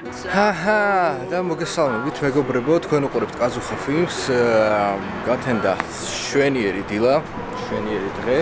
ჰაჰა, და მოგესალმებით მეგობრებო, თქვენ უყურებთ კაზუხა ფილმს. გათენდა შვენიერი დილა, შვენიერი დღე.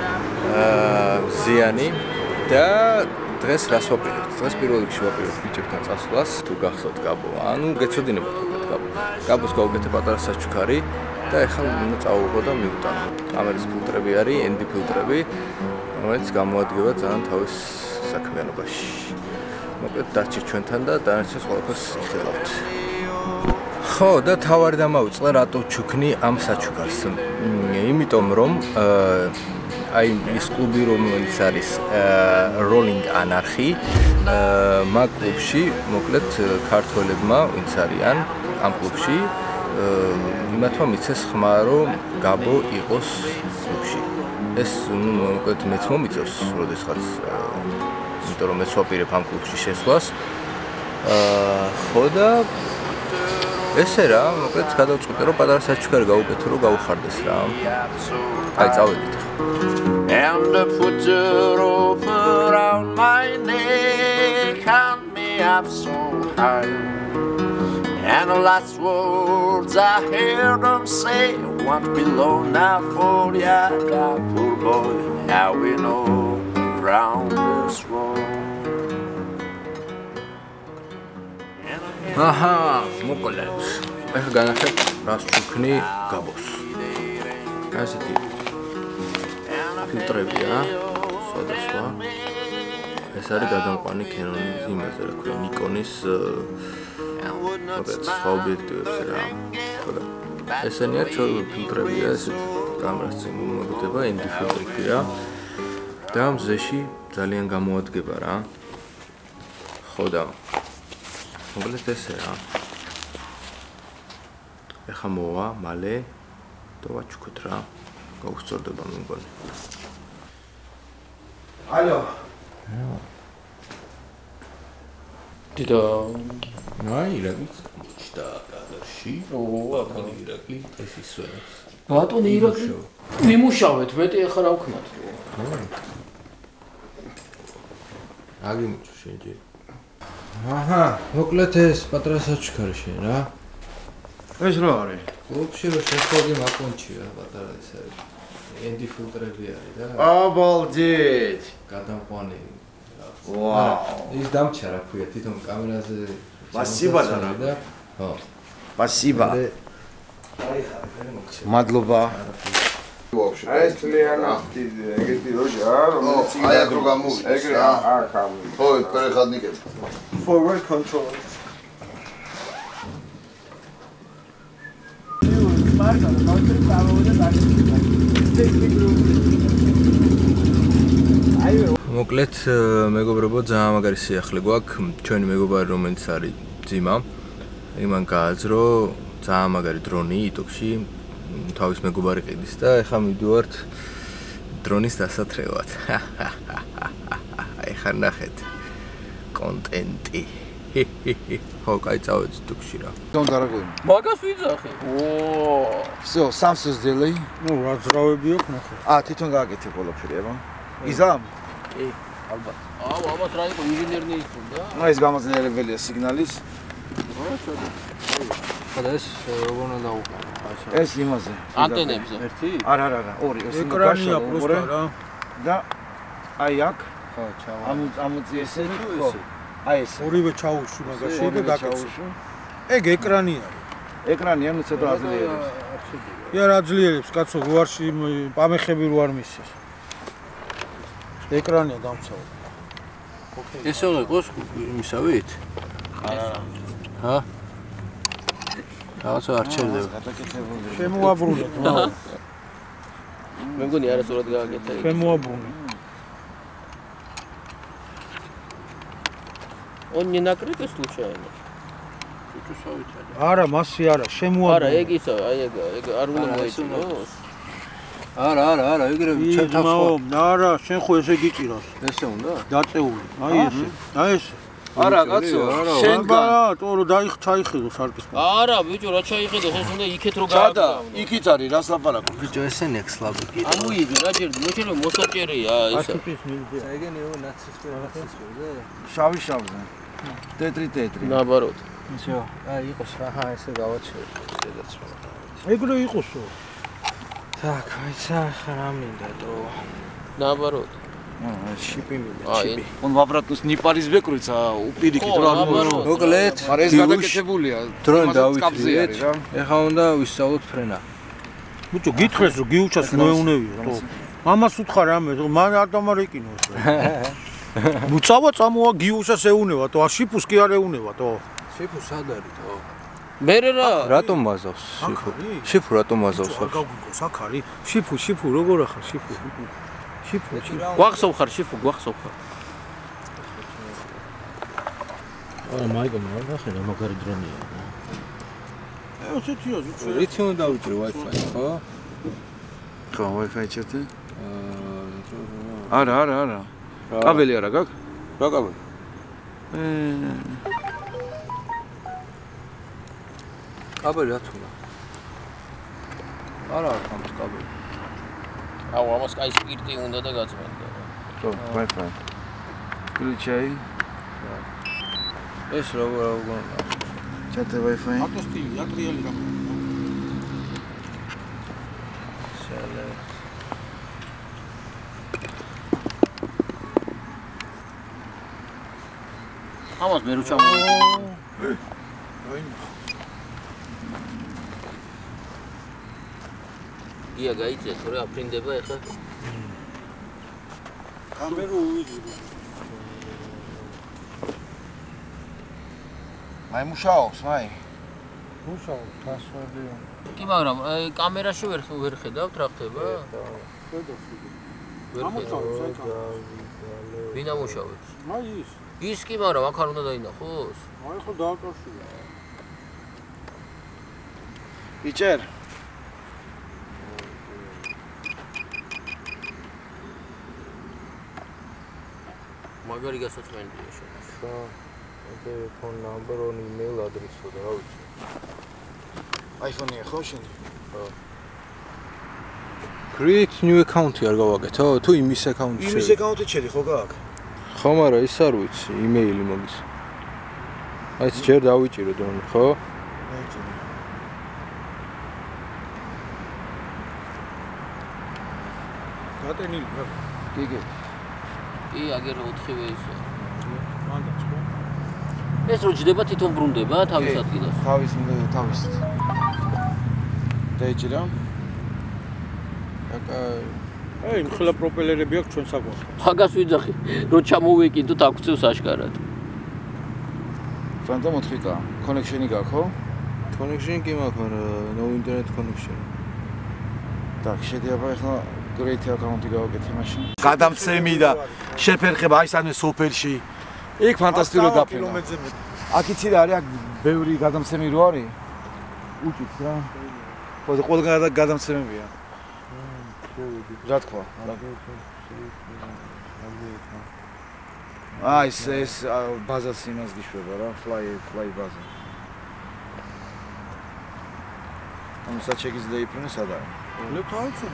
ზიანი და დღეს რას ვაპირებთ? დღეს პირველ რიგში ვაპირებთ ბიჭებთან წასვლას, თუ გახსოვთ გაბო. ანუ გეცოდინებათ უკეთ გაბო. გაბოს გავუკეთე პატარა საჩუქარი და ეხლა უნდა წავუღო და მივუტანო. კამერის ფილტრები არის, ND ფილტრები, რომელიც გამოადგება ძალიან თავის საქმიანობაში. მოკლედ დარჩით ჩვენთან და დანარჩენს ყველაფერს იხილავთ. ხო, და თავარი დამავიწყე რატო ჩუქნი ამ საჩუქარს. იმიტომ რომ აი ის კლუბი რომელიც არის Rolling Anarchy, მაგ კლუბში მოკლედ ქართველებმა ვინც არიან ამ კლუბში იმათმა მიცეს ხმა რომ გაბო იყოს კლუბში. ეს მოკლედ მეც მომიწევს როდესაც იმიტომ რომ მეც ვაპირებ ამ კლუბში შესვლას. ხო და ესე რა, მოკლედ გადავწყვიტე რომ პატარა საჩუქარი გავუკეთო რომ გავუხარდეს რა. აი წავედით. And put your rope around my neck, count me up so high. And the last words I heard them say, won't be long now for ya, poor boy, how we know round this road. Aha, მოკლედ. ეხლა განახეთ რას ჩუქნი გაბოს. ასეთი ფილტრებია, სხვადასხვა. ეს არის გადამყვანი Canon-ის იმაზე, რა ქვია, Nikon-ის მოკლედ სხვა ობიექტივებზე რა. ხოდა ესენია ფილტრებია, ესეთ კამერას წინ მომაგდება ND ფილტრია და მზეში ძალიან გამოადგება რა. ხოდა მოკლედ ესე რა. ეხლა მოვა მალე და ვაჩუქოთ რა. გაუხსოვდება მე მგონი. ალო. დიდა აი ირაკლი ჩდა კადრში. ბატონი ირაკლი ეს ისვენებს. ბატონი ირაკლი მიმუშავეთ, მეტი ახლა რა ვქნათ. აგიმუჩ შენჯი. აჰა, მოკლედ ეს პატრა საჩუქარი შენ რა. ეს რა არის? კლუბში რო შეხვედი მაკონჩია პატარა ეს არის. ND ფილტრები არის და აბალდეთ. გადამყვანი. ვაუ. ის დამჩა რა ქვია თვითონ კამერაზე. Спасибо და. ხო. Спасибо. აი ხარ, მე მოგცე. მადლობა. Вообще. А если она ეგეთი როჟა, რომელიც აი აქ რო გამოვიდა. ეგრე აქ ამოვიდა. ხო, პერეხადნიკები. Forward control. მარგა, ნოტრი წავიდა მოკლედ მეგობრებო, ძალიან მაგარი სიახლე გვაქვს. ჩვენი მეგობარი რომელიც არის ძიმა, იმან გააძრო ძალიან მაგარი დრონი იტოქში, თავის მეგობარი ყიდის და ეხლა მივდივართ დრონის დასათრევად. ეხლა ნახეთ კონტენტი. ხო, კაი წავედით ტუქში რა. Don't дорогой. მაგას ვიძახე. Всё, сам всё сделай. Ну, разравები აქვს ნახე. თვითონ გააკეთე ყველაფერი, აბა. იზამ? კი, ალბათ. ალბათ რა იყო ინჟინერნი ის უნდა? ეს გამოძნელებელია სიგნალის. ხოდა ეს როგორ უნდა დაუყო? ეს იმაზე. ანტენებზე. ერთი? არა, ორი. ეკრანია პროსტა რა. და აი აქ. ხო, ჩავა. ამოწი ესე ხო. აი ეს. ორივე ჩაუშვი მაგაში და დაკეთე. ეგ ეკრანი არის. ეკრანი ანუ ცოტა აძლიერებს. ია რა ძლიერებს, კაცო, რუარში პამეხები რო არ მისცეს. ეკრანია დამცავი. ესე უნდა იყოს იმისავით? არა. ჰა? რაღაცა არ ჩერდება. შემოაბრუნეთ, მაგრამ მე მგონი არასწორად გააკეთე. შემოაბრუნე. Он не накрыто случайно? არა, მასი არა, შემოაბრუნე. არა, ეგ ისა, აი ეგ არ უნდა მოეწინოს. არა, ეგრე ჩათახო. არა, შენ ხო ესე გიჭირავს. ესე უნდა? დაწეული. აი ესე. აი ესე. არა, კაცო, შენ ტორო ჩაიხედო სარკის. არა, ბიჭო, რა ჩაიხედო, ეს უნდა იქეთ რო გააკეთო. იქით არის, რას ლაპარაკობ? ბიჭო, ესე ნექსლაბი კი. ამოიდი, რა ჯერ, მოჩერე მოსაჭერია ისა. ასეთის მივიდა. ეგენიო ნაცისტური რაღაცაზე. შავი შავზე. Тетри. Наоборот. всё. იყოს რა, ესე გავაჩერე. დედაც რა. ეგრე იყოსო. Так, ვაიცა, რა მინდა დო. Наоборот. შიპი მინდა, Ai. შიპი. Он в обратно не паризбекруется, უპირიქით რა наоборот. მოკლედ, მაგრამ ეს გადაკეთებულია. დროენ იმასაც კაბზე დავითრიეთ. არის რა. ეხლა უნდა ვისწავლოთ ფრენა. ბიჭო, გითხრეს რომ გიუჩას მოეუნევია, თო. მამას უთხარ რამე, მან არ დამარეკინოს. მუცავა წამოა გიუშას ეუნება, თო, შიფუს კი არ ეუნება, თო. შიფუ სად არის თო? მერე რა? რატომ მაზავს შიფუ? შიფუ რატომ მაზავს? გაგუგოს აქ არის. შიფუ, როგორ ახარ შიფუ? შიფუ. გვახსოვ ხარ შიფუ, გვახსოვ ხარ. არა მაიკო მაგარი რა მაგარი დრონია. ესეთია ზუსტად. რითი უნდა დავიჭირო Wi-Fi, ხო? ხო, Wi-Fi ჩერტი? არა. კაბელი არა გაქვს? რა კაბელი? კაბელი რა თქმა. არა აქვს კაბელი. აუ, ამას კაი სპირტი უნდა და გაწმენდა. ხო, Wi-Fi. Включай. ეს როგორ ჩატე Wi-Fi. ატო სტილი, ატრიალი რამე. ამას მე რო ჩამოვიდი. ია გაიწეს, რა აფრინდება ეხლა? კამერა უვიძი. აი მუშაობს, მაი. მუშაობს, გასვები. კი, მაგრამ კამერაში ვერ ხედავთ რა ხდება? ვერ ამოწავს ხედავ. აქ. ვინ ამუშავებს? მაი ის. ის კი, მაგრამ აქ არ უნდა დაინახოს? აი ხო დააკავშირა. იჭერ. მაგარი გასაწმენდია შენ. phone number on email address და რა ვიცი. iPhone-ია ხო შენ? Create new account-ი არ გავაკეთო? თუ იმის account-ი? იმის account-ი შედი ხო გაქვს? ხო, მაგრამ ის არ ვიცი, email-ი მაგის. აი ეს ჯერ დავიჭირო დონე, ხო? გატენილი რა. გიგე. კი, აგერ 4-ვე ისო. მანდაც ხო? ეს რო ჯდება თვითონ ბრუნდება თავის ადგილას. თავის. დაიჭირა? აი, მხლა პროპელერები აქვს ჩვენ საგვარში. მაგას ვიძახი, რო ჩამოვეკიდოთ აქვცევს აშკარად. Phantom 4K. Connection-ი გაქვს ხო? Connection კი მაქვს, მაგრამ no internet connection. Так, შედიაბა ახლა great account-ი გავაკეთე მაშინ. გადამცემი და შეფერხება აი სანე სოფერში. იქ ფანტასტიკური დაფენა. აქ იცი რა არის, აქ ბევრი გადამცემი რო არის. უჭიც რა. ყველგან გადამცემებია. რა თქვა? აი ეს ბაზას იმას გიშვება რა, fly ბაზა. ანუ საჩეგის დაიფრინე სად არის? ლეფტაიცო.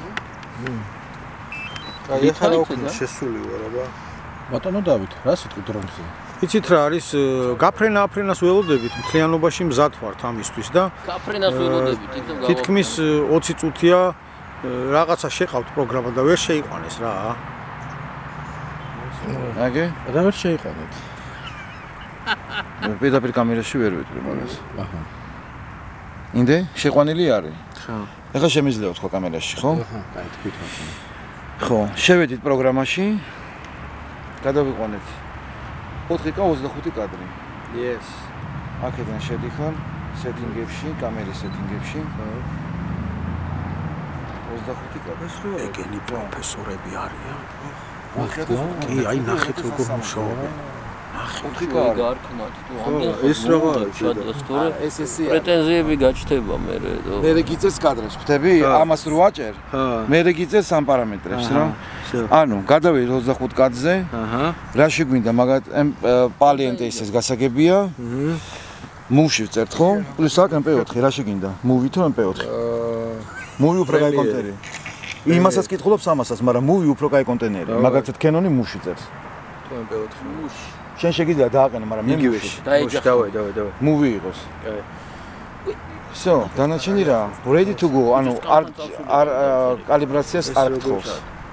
აი ახლა უკვე შესული ვარ, აბა. ბატონო დავით, რა სიტყვით დრონზე? იცით რა არის, გაფრენა-აფრენას ველოდებით, მთლიანობაში მზად ვართ ამისთვის და გაფრენას ველოდებით, თვითონ გავა. თითქმის 20 წუთია რაღაცა შეყავთ პროგრამა და ვერ შეიყვანეს რა. აგე? რა ვერ შეიყვანეთ? პირდაპირ კამერაში ვერ ვიტყვი მაგას. აჰა. ინდე შეყვანილი არის? ხო. ეხლა შემიძლია ვთქვა კამერაში, ხო? აჰა, კაი, თვითონ. ხო, შევედით პროგრამაში. გადავიყვანეთ 4K 25 კადრი. Yes. აქედან შედიხარ setting-ებში, კამერის setting-ებში. 25 კადრი. ეგენი პროფესორები არიან. კი, აი ნახეთ როგორ მუშაობენ. 4K გარქნათ თუ ეს რა არის? შადასტურე. SSC. პრეტენზიები გაჩნდება მე რო. მე რეგიწეს კადრებს, ხვდები? ამას რო ვაჭერ. მე რეგიწეს ამ პარამეტრებს, რა. ანუ გადავიდეთ 25 კადრზე. აჰა. რა შეგვინდა მაგათ პალიენტეისის გასაგებია. მუვში ვწერთ ხო? პლუს აქ MP4, რა შეგინდა? მუვი თუ MP4? მუვი უფრო კაი კონტენერი. იმასაც კითხულობს ამასაც, მაგრამ მუვი უფრო კაი კონტენერი. მაგათაც კენონი მუვში წერს. თქვენ პილოტი ხარ. შენ შეგიძლია დააყენო, მაგრამ მე იგივეში. დავай. მუვი იყოს. So, დანარჩენი რა? Ready to go. ანუ არ კალიბრაციას არ გთხოვს.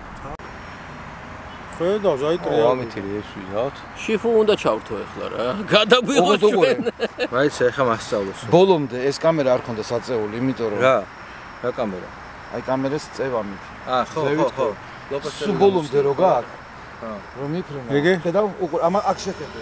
ხედავ, ზაიტრია. ამითი ეს ვიზავთ. შიფუ უნდა ჩავრთო ახლა რა. გადაგვიღოს ჩვენ. მაიცა ეხა მასწავლოს. ბოლომდე ეს კამერა არ ქონდა საწეული, იმიტომ რომ რა კამერა? აი კამერას წევამით. ხო. სულ ბოლომდე რო გაქვს? რომ მიფრენა. ეგე? ხედავ, აქ შეხებე.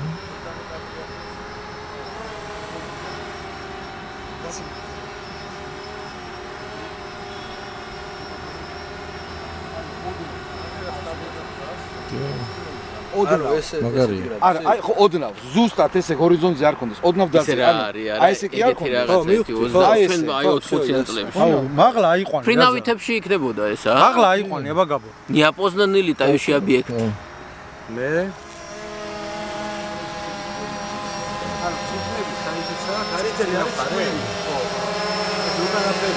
ოდნავ ესე არა აი ხო ოდნავ ზუსტად ესე ჰორიზონტზე არ კონდეს ოდნავ დაწე აი ესე კი არ კონდეს ხო მივხვდი აი 20 წლებში აუ მაღლა აიყვანე ფრინავითებში იქნებოდა ეს ა მაღლა აიყვანე აბა გაბო неопознанный летающий объект მე ანუ ციფრები საინტერესოა გარეთელი არის ხო ეს უკანაფერი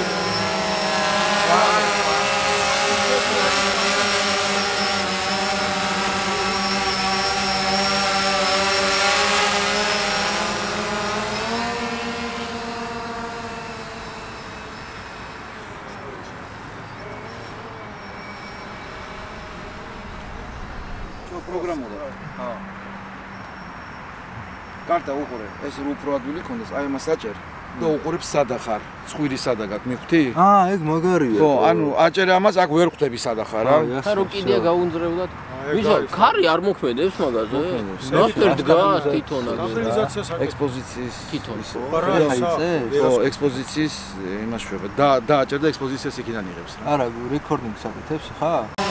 პროგრამულად. ხო. კარტა უყურე, ეს უფრო ადვილი კონდეს, აი ამას აჭერ და უყურებ სადა ხარ, ცხვირი სადა გაქვს, მიხვდი? ეგ მაგარია. ხო, ანუ აჭერე ამას აქ ვერ ხვდები სადა ხარ რა. ხა რო კიდია გაუნძრევდათ. ვისო, ქარი არ მოქმედებს მაგაზე? ნახტერ დგას თვითონა. ექსპოზიციის თვითონ. ხო, ექსპოზიციის იმას შვება. და აჭერ და ექსპოზიციას იქიდან იღებს რა. არა, რეკორდინგს აკეთებს ხა?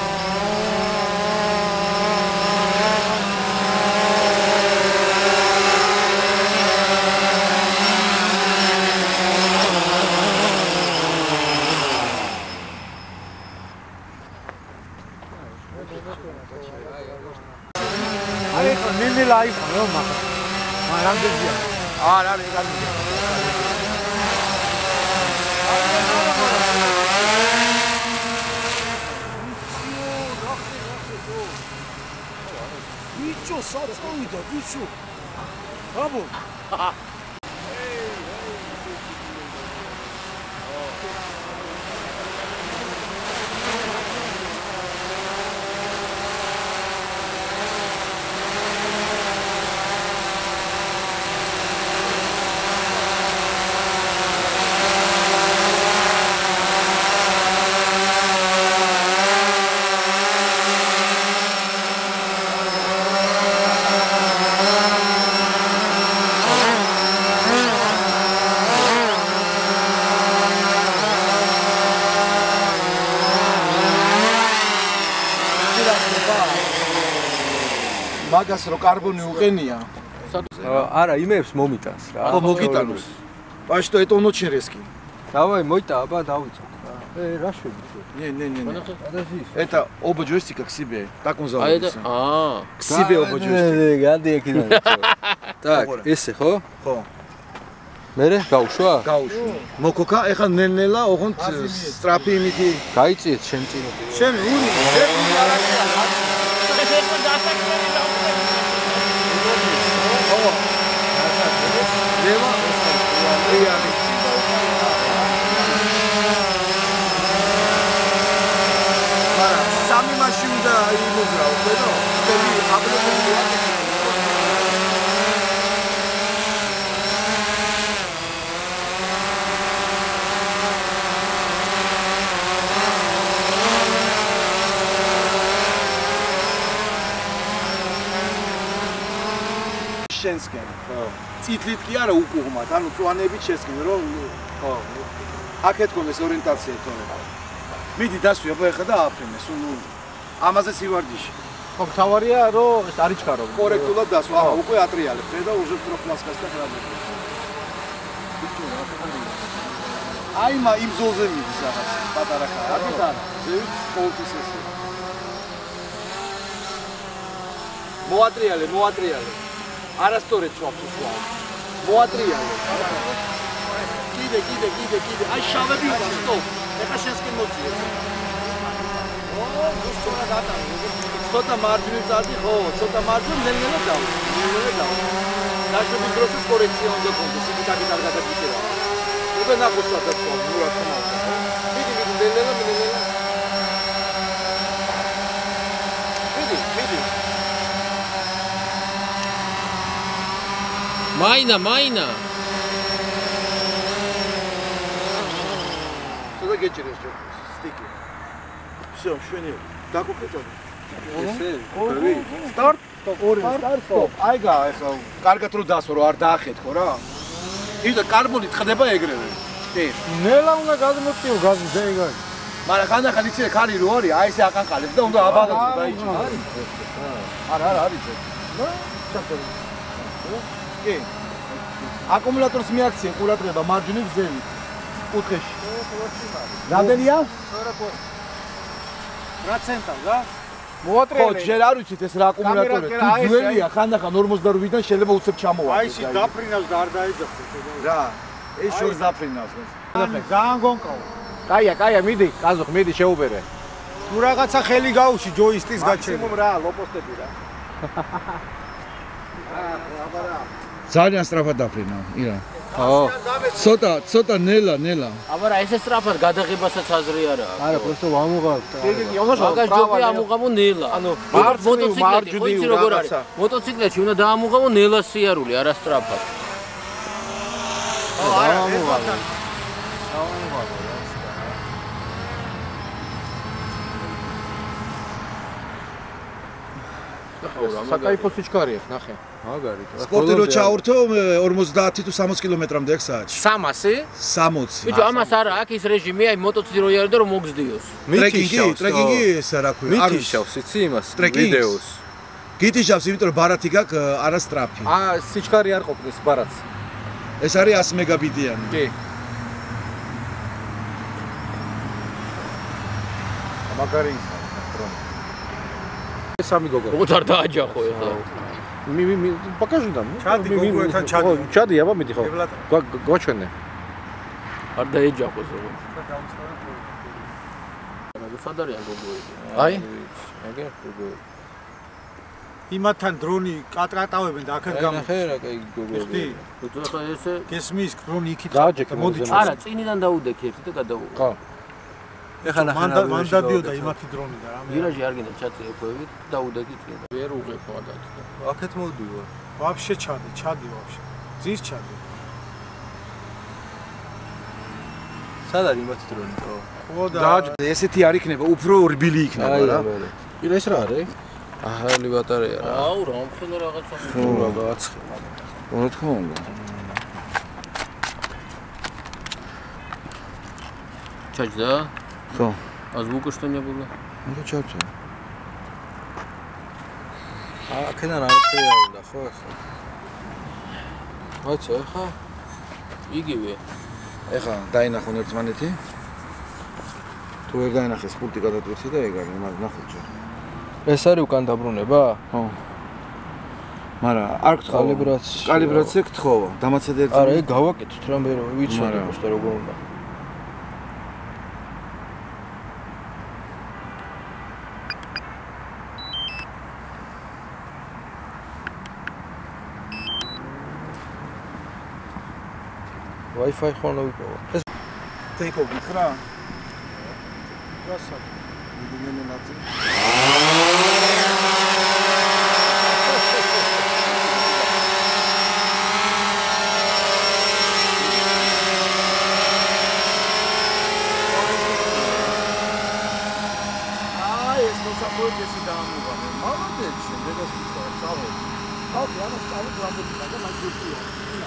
აი ხო ნინელა აიყვანე მაგა რამდენია არა ეგ ბიჭო საწოვიდა ბიჭო აბო მაგას რო კარბონი უყენია არა იმებს მომიტანს რა ხო მოგიტანოს პაშტო ეტონო ჩერესკი давай მოიტა აბა დავიწყო რა შვები не это оба джойстика к себе так он зовется к себе оба ჯოისტიკი გადი აქედან так ესე ხო მერე გავუშვა მოკოკა ეხა ნელ-ნელა ოღონდ სტრაფი იმითი გაიწიეთ შენ წინ შენ უნი Leva reali. Mara, sami mașini da imobrau, păi nu, trebuie absolut შენსკენ. ხო. წითლით კი არა უკუღმათ, ანუ წვანებით შესკენ, რომ ხო. აქეთ კონდეს ორიენტაცია თორე. მიდი დასვი აბა ეხა და აფრენე, სულ ამაზე სივარდიში. ხო, თავარია რომ ეს არ იჩქარო. კორექტულად დასვა, აჰა, უკვე ატრიალებ. და уже პროფმასკას და ხრაბე. აი მა იმ ზოლზე მიდის რაღაც პატარა ხარ. აქეთ არა. ზევით პოლტის ესე. მოატრიალე. არასწორად ჩვაფს უსვა. მოატრიალე. კიდე. აი შავები იყო, სტოპ. ეხა შენსკენ მოწიე. ო, გუშტორა დატანე. ცოტა მარჯვნივ წარდი, ხო, ცოტა მარჯვნივ ნელ-ნელა დავა. დაშვების დროსაც კორექცია უნდა კონდეს, იგი კაპიტალ გადაგიჭირა. უკვე ნახოსა და თქვა, ნუ რა თქმა უნდა, ხო? მიდი ნელ-ნელა. მიდი. მაინა. ცოტა გეჭირეს ჯერ. სტიკი. всё, შვენიერი. დაგუკეთო. სტარტ. სტოპ. აიგა, ეხლა კარგად რო დასვრო, არ დაახეთქო რა. იდა კარბონი ტყდება ეგრევე. კი. ნელა უნდა გადმოწიო გაზი ზეიგარი. მაგრამ ხანდახან იცი ხარი რო არის, აი ესე აკანყალებს და უნდა აბადოს დაიჭიროს. არა, არის ეს. და ჩატო. კი. აკუმულატორის მიაქცია ყურადღება მარჯვნივ ზევით. კუთხეში. რამდენია? 40%, რა? ხო, მოატრიალე. ჯერ არ ვიცით ეს რა აკუმულატორია. თუ ძველია, ხანდახან 48-დან შეიძლება უცებ ჩამოვარდეს. აი, ის დაფრინავს და არ დაეძახოს. რა? ეს შორს დაფრინავს. ძალიან გონკაო. კაია, მიდი, კაზუხ, მიდი შეუბერე. თუ რაღაცა ხელი გაუში ჯოისტის გაჩენა. მაქსიმუმ რა, ლოპოსტები რა. ძალიან სწრაფად დაფრინა, ირა. ხო. ცოტა ნელა. აბა რა ესე სწრაფად გადაღებასაც აზრი არა. არა, просто ამუღავ. კი, მაგას ჯობია ამუღავო ნელა. ანუ მოტოციკლეტი ხო იცი როგორ არის? მოტოციკლეტში უნდა დაამუღავო ნელა სიარული, არა სწრაფად. არა, საკაიფო სიჩქარეა, ნახე. მაგარით. სპორტი რო ჩაურთო 50 თუ 60 კილომეტრამდე აქ საათში. 300? 60. ბიჭო, ამას არა, აქ ის რეჟიმი, აი მოტოციკლი რო იარო და რომ მოგზდიოს. ტრეკინგი ეს რა ქვია? მითიშავს, იცი იმას ვიდეოს. გიტიშავს, იმიტომ რომ ბარათი გაქვს არა სტრაფი. სიჩქარე არ ყოფნის ბარათს. ეს არის 100 მეგაბიტიანი. კი. მაგარი ის დრონი. სამი გოგო. როგორც არ დააჯახო ეხლა. покажи там. ჩადი გოგოებთან ჩადი. ჩადი, აბა მიდი ხო. გვაჩვენე. არ დაეჯახოს როგორ. რა სად არიან გოგოები? აი, აგერ გოგოები. იმათთან დრონი კატავებენ და აქეთ გამო. ნახე რა კაი გოგოები. თუ ახლა ესე გესმის დრონი იქით. დააჯექე მოდი. არა, წინიდან დაუდექი ერთი და გადავუყო. ხო. ეხლა მან დადიოდა იმათი დრონი და რამე. ვირაჟი არ გინდა ჩაწიებოებით დაუდექი წინიდან. ვერ უღებ მაგათ. აქეთ მოვდივარ. ვაფშე ჩადი ვაფშე. ძის ჩადი. სად არის იმათი დრონი თო? ხო და ესეთი არ იქნება, უფრო რბილი იქნება რა. ირა ეს რა არის? ახალი ბატარეა რა. აუ, რამხელა რაღაცა. თუ რა გააცხი. რა თქმა უნდა. ჩაჯდა? ხო. Звука что не было? Ну чё-чё. აქედან არაფერი არ უნდა, ხო ახლა? მოიცა ახლა? იგივე. ეხლა დაინახონ ერთმანეთი. თუ ვერ დაინახეს პულტი გადატვირთი და ეგ არის, მაგრამ ნახოთ ჯერ. ეს არის უკან დაბრუნება? ხო. მაგრამ არ გთხოვ. კალიბრაცია გთხოვა. დამაცადე ერთ. არა, ეგ გავაკეთოთ რამე რომ ვიცოდი უბრალოდ როგორ უნდა. Wi-Fi ხომ ვიპოვა. ეს ტეიქო გითხრა? გასა. მიდიენე ნაწილი. აი ეს მოსახლეობა ესე დაამუღამე. მალადეც შემდეგაც ვისაუბრ. სავო. აუ, რა სწავლობ რამოდინა და მაგდურია.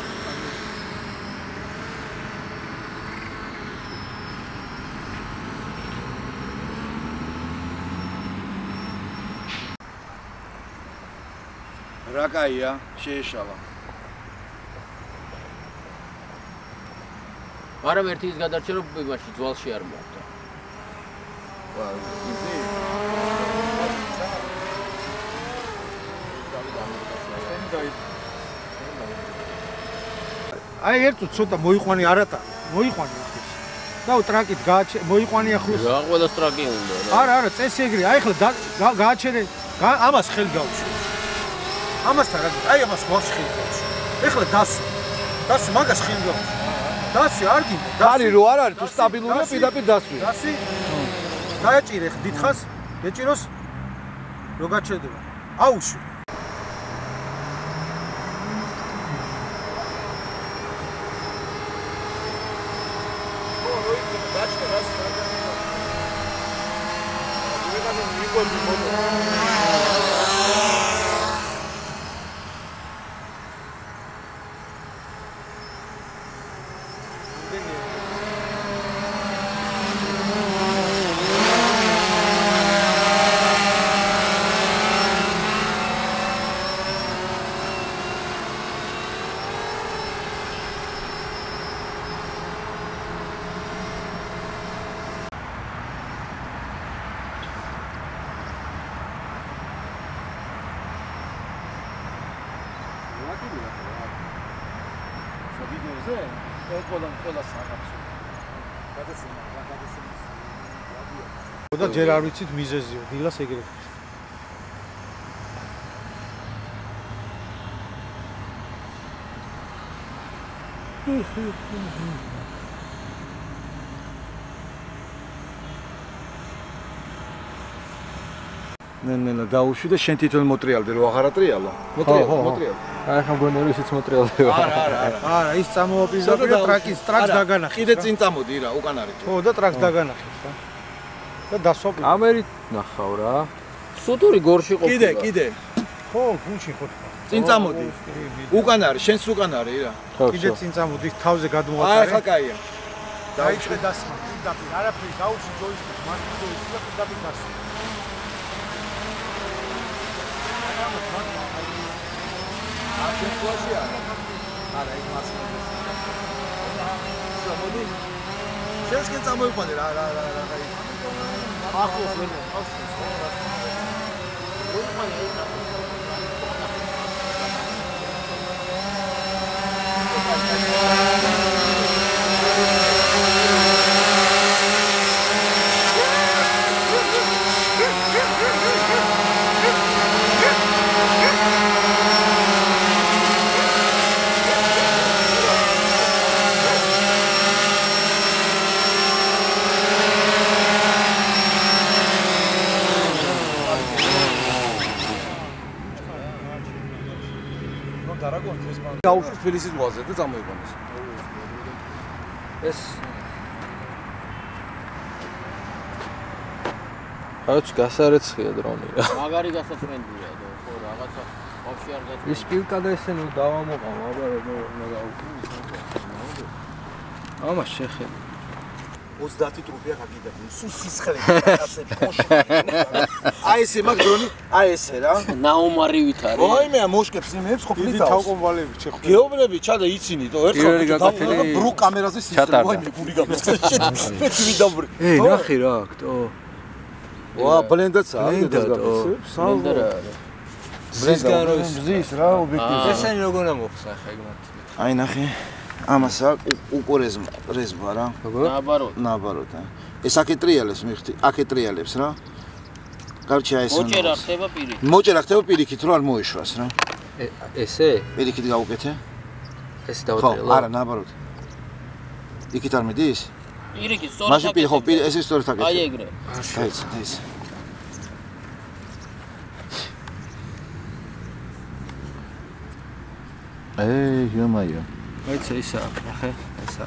რა კაია, შეეშალა. მაგრამ ერთი ის გადარჩა რომ იმაში ძვალში არ მოხდა. აი ერთო ცოტა მოიყვანი არატა, მოიყვანი ეს. და ტრაკით მოიყვანია ხუს. რა ყველა ტრაკი უნდა რა. არა, წესი ეგრე. აი ხლა გააჩერე ამას ხელი გაუშვი. ამასთან რა აი ამას გვაქვს ხელი გაუშვი. ეხლა დასი მაგას ხელი გაუშვი. დასი არ გინდა. ხარი რო არ არის თუ სტაბილურია პირდაპირ დასვი. დასი დაეჭირე ხ დიდხას ეჭიროს რო გაჩერდება. აუშვი. და ჯერ არ ვიცით მიზეზიო, დილას ეგრეთ. ნელა დაუშვი და შენ თვითონ მოტრიალდე რო აღარა ტრიალა. მოტრიალ. აი ხომ გონერი ისიც მოტრიალდება. არა, ის წამოაპირდა და ტრაკს დაგანახე. კიდე წინ წამოდი რა, უკან არის. ხო, და ტრაკს დაგანახე რა. და დასვაპი. ამერი ნახავ რა. სუტური გორში ყოფილა. კიდე. ხო, გულში ხო. წინ წამოდი. უკან არის, შენს უკან არის რა. კიდე წინ წამოდი, თავზე გადმოვატარე. აი ხა კაია. დაიწყე დასმა, პირდაპირ, არაფერი გაუჩი ჯოისტიკს, მარტო ჯოისტიკს და პირდაპირ დასმა. არა, ის მასინა. მოდი. შენსკენ წამოიყვანე რა. ახლოს ვერ მოხავს. გაუშვი თბილისის ზღვაზე და წამოიყვანეს. ეს ხაროჩ გასარეცხია დრონი რა. მაგარი გასაწმენდია და ხო რაღაცა ვაფშე არ გაწმენდა. ის პირკა და ესე ნუ დავამოყავ, აბა რა გაუქმი. ამას შეხედე. 30 ტრუპია გაგიდები. სულ სისხლი ასეთი ხოში. აი ესე მაგ დრონი, აი ესე რა. ნაუმარივით არის. ოიმეა მოშკებს იმებს ყოფილი თავს. თავკომბალები შეხვდა. გეობრები ჩადა იცინით, ერთხელ ბრუ კამერაზე სისტემა. ოიმე გული გამოსწეს. მეც ვიდაბრი. ნახე რა აქტო. ვა, ბლენდაცაა, ბლენდად. ბლენდერა არის. ბზის რა ობიექტივი. ესენი როგორ ამოხსნა ხა ეგმათ. აი ნახე. ამასა უკურეზმა რა. ნაბაროდ. ეს აკეტრიალებს მიხდი, აკეტრიალებს რა. კარჩი აი ეს. მოჭერა ხდება პირიქით, რომ არ მოეშვას რა. ესე? პირიქით გავუკეთე. ეს დავატრიალო. ხო, არა, ნაბაროდ. იქით არ მიდის? პირიქით, სწორად. მაშინ პირი ხო, ეს სწორად აკეთე. აი ეგრე. დაიცა. ё-моё. Այցե իսա, ախե, իսա։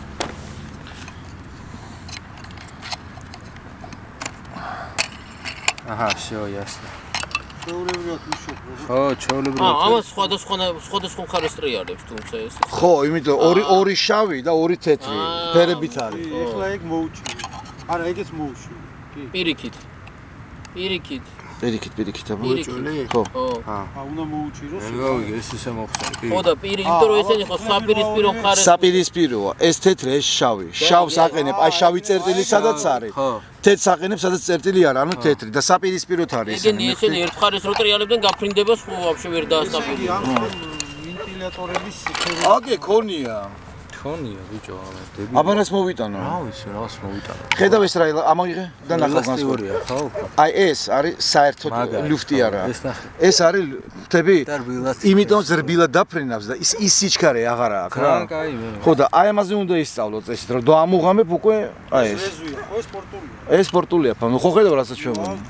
Ահա, всё, ясно. ხო, ჩაოლებრივად. ამას სხვადასხვა მხარეს ტრიალებს თუმცა ეს. ხო, იმიტომ ორი შავი და ორი თეთრი ფერებით არის. ეხლა ეგ მოუჭი. არა, ეგეც მოუშვი. კი. პირიქით. პირიქით აბა. ხო. აა, უნდა მოუჭიროს. გავიგე, ეს ისე მოხსნა. ხო და პირი, იმიტომ რომ ესენი ხო საპირისპირო მხარეს. საპირისპიროა. ეს თეთრი, ეს შავი. შავს აყენებ, აი შავი წერტილი სადაც არის. ხო. თეთრს აყენებ, სადაც წერტილი არა, ანუ თეთრი და საპირისპიროთ არის. ესენი ერთ მხარეს რო ტრიალებდნენ, გაფრინდება სხვა ვაფშე ვერ დაასტაბილებს. ვენტილატორების აკე ქონია. თხონია ბიჭო, ამერდები. აბა რას მოვიტანო? რა ვიცი, რას მოვიტანო. ხედავ ეს რა ამოიღე და ნახავ განსხვავება. ხო? აი ეს არის საერთოდ ლუფტი არა. ეს ნახე. ეს არის თები? და რბილად. იმიტომ ზრბილად დაფრინავს და ის სიჩქარე აღარ აქვს რა. კაი. ხო და აი ამაზე უნდა ისწავლოთ ესეთ რომ ამუღამებ უკვე აი ეს. ხო სპორტულია. ეს სპორტულია, ხო ხედავ რასაც ჩვენ ვარ.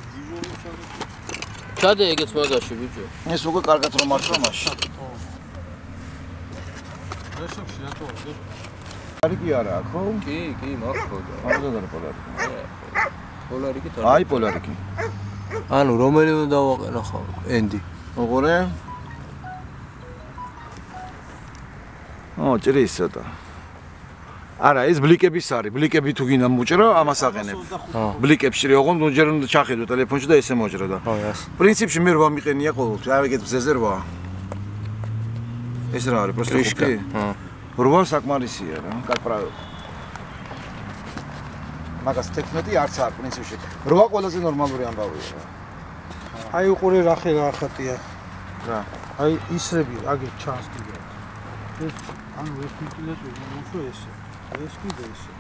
ჩადე ეგეც მაგაში ბიჭო. ეს უკვე კარგად რომ მართლა მაშინ. რესურსი რატო არის? არის კი არა, ხო? კი, მაქვს ხოდა. ამაზე პოლარი. პოლარიკი თორე. აი პოლარიკი. ანუ რომელი უნდა დავაყენო ხო? ენდი. ოღორე? ჭრის ცოტა. არა, ეს ბლიკების არის. ბლიკები თუ გინდა მოჭრო, ამას აყენებ. ბლიკებში ოღონდ ჯერ უნდა ჩახედო ტელეფონში და ესე მოჭრო და. ხო, ეს. პრინციპში მე რვა მიყენია ყოველთვის. აი ეგეთ მზეზე რვა. ეს რა არის? პროსტო ხუთი? რვა საკმარისია რა, კაკ მაგას 11 არც არ პრინციპში. რვა ყველაზე ნორმალური ამბავია რა. აი უყურე რა ხატია. რა. აი ისრები, აგერ ჩანს კიდე. ეს ანუ ეს ვენტილატორი უფრო ესე. ეს კიდე ესე.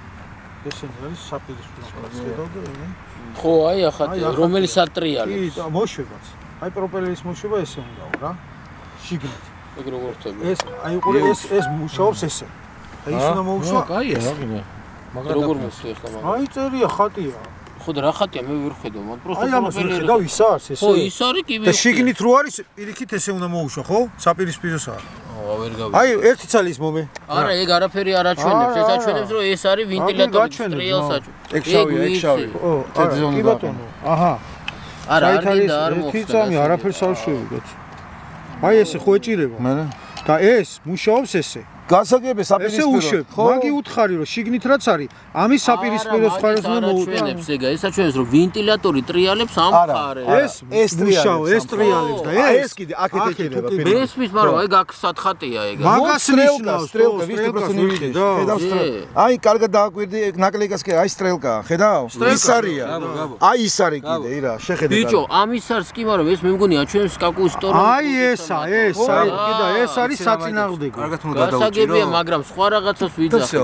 ესენი არის საპირისპირო ხედავ და მე. ხო, აი ახატია, რომელი სატრიალებს. კი, მოშვებაც. აი პროპელერის მოშვება ესე უნდა რა. შიგნით. ეგ როგორ ხდება? ეს აი უყურე ეს მუშაობს ესე. აი ის უნდა მოუშვა. კაია, მაგრამ როგორ მოხდა ახლა მაგა? აი წერია ხატია. ხო და რა ხატია მე ვერ ხედავ, მაგრამ პროსტო აი ამას ვერ ხედავ ის არის ესე. ხო, ის არის კი ვერ. და შიგნით რო არის, პირიქით ესე უნდა მოუშვა, ხო? საპირისპიროს არის. ვერ გავიგე. აი ერთი ცალის მომე. არა, ეგ არაფერი არ აჩვენებს, ეს აჩვენებს რომ ეს არის ვენტილატორი სტრიალს აჩვენებს. ეგ შავი. ო, კი ბატონო. აჰა. არა, არ მინდა არ მოხდა. ერთი წამი არაფერს არ შვები, კაცო. აი ესე ხო ეჭირება. მე და ეს მუშაობს ესე. გასაგებია ესე საპირისპირო. უშვებ. მაგი უთხარი რომ შიგნით რაც არის, ამის საპირისპიროს ხარეს უნდა მოუჩვენებს ეგა, ეს აჩვენებს რომ ვენტილატორი ტრიალებს ამ მხარეს. ეს მუშაობს, ეს ტრიალებს და ეს კიდე აქეთ ეჭირება. მესმის, მაგრამ ეგ აქ სათხატია ეგა. მაგას ნიშნავს, სტრელკა, ვისტი პროფესიონალი. ხედავ სტრელკა. აი კარგად დააკვირდი ნაკლიკას კი, აი სტრელკა, ხედავ? ის არია. აი ის არის კიდე, ირა, შეხედე. ბიჭო, ამის არის კი, მაგრამ ეს მე მგონი აჩვენებს კაკუის სტორონი. აი ესა, ეს, აი კიდე ეს არის საწინააღმდეგო. კარგად უნდა გადავუჭირო. გასაგებია, მაგრამ სხვა რაღაცას ვიძახო.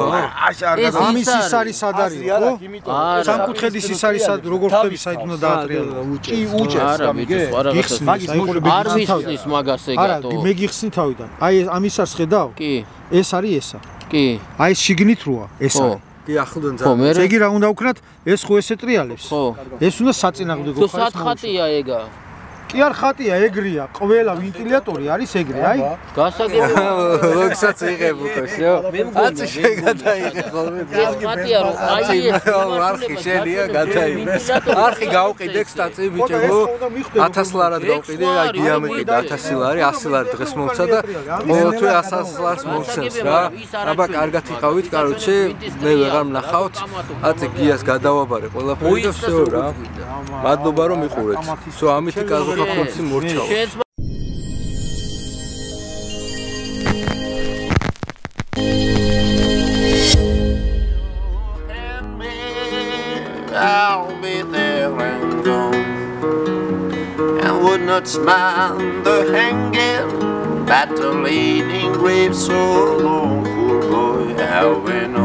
ამის ის არის სად არის, ხო? სამკუთხედის ის არის სად როგორ ხდები საით უნდა დაატრიალო. კი, უჭერს არა, ბიჭო, სხვა რაღაცას. არ მისხდის მაგას ეგათო. არა, მე გიხსნი თავიდან. აი ამის არის ხედავ? კი. ეს არის ესა. კი. აი შიგნით როა, ეს არის. კი, ახლდან ხო, მე ესე იგი რა უნდა ვქნათ? ეს ხო ესე ტრიალებს. ხო. ეს უნდა საწინააღმდეგო თუ სათხატია ეგა. კი არ ხატია, ეგრეა. ყველა ვენტილატორი არის ეგრე, აი. გასაგებია. ლოქსაც იღებ უკაშო. აცი შეგადაიღე ხოლმე. ეს ხატია რომ აი ეს არხი შენია გადაიღე. არხი გავყიდე სტაცი ბიჭო. 1000 ლარად გავყიდე, აი დიამეტრი 1000 ლარი, 100 ლარი დღეს მომცა და ყოველთვე 100 ლარს მომცემს რა. აბა კარგად იყავით, კაროჩე, მე ვეღარ მნახავთ. აცი გიას გადავაბარე ყველაფერი და всё რა. მადლობა რომ მიყურეთ. всё ამითი კაზო ხალხი მორჩაო. I'll be there and gone, and would not smile the hanging, battle leading grave so long, poor boy, how when